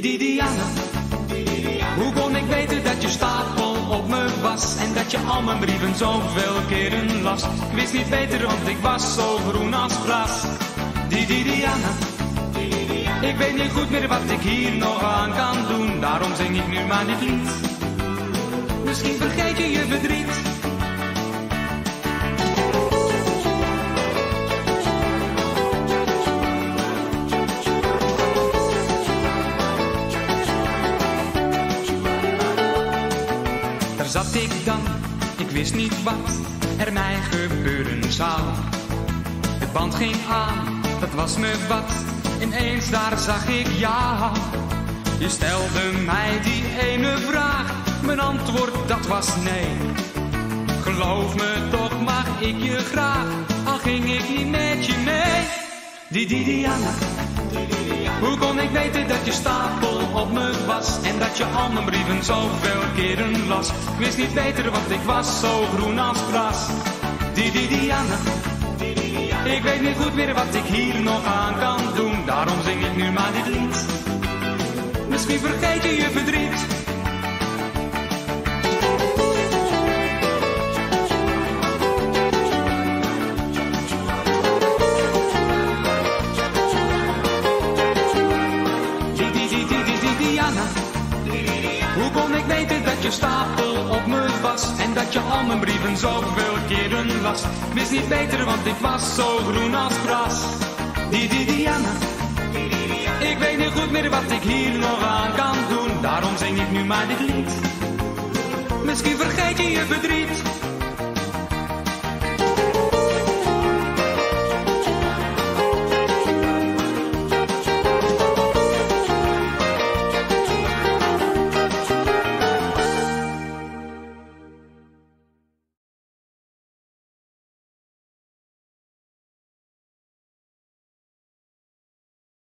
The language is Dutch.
Diana, hoe kon ik weten dat je stapel op me was en dat je al mijn brieven zoveel keren las? Ik wist niet beter, want ik was zo groen als gras. Diana, ik weet niet goed meer wat ik hier nog aan kan doen. Daarom zing ik nu maar dit lied. Misschien vergeet je je verdriet. Daar zat ik dan, ik wist niet wat er mij gebeuren zou. Het band ging aan, dat was me wat. Ineens daar zag ik jou. Je stelde mij die ene vraag. Mijn antwoord dat was nee. Geloof me toch, mag ik je graag, al ging ik niet met je mee. Diana, hoe kon ik weten dat je stapel op me was en dat je al mijn brieven zoveel keren las? Ik wist niet beter, want ik was zo groen als gras. Diana, ik weet niet goed meer wat ik hier nog aan kan doen. Daarom zing ik nu maar dit lied. Misschien vergeet je je verdriet. Diana, hoe kon ik weten dat je stapel op me was en dat je al mijn brieven zoveel keren las? Ik wist niet beter, want ik was zo groen als gras. Diana, ik weet niet goed meer wat ik hier nog aan kan doen. Daarom zing ik nu maar dit lied. Misschien vergeet je je verdriet.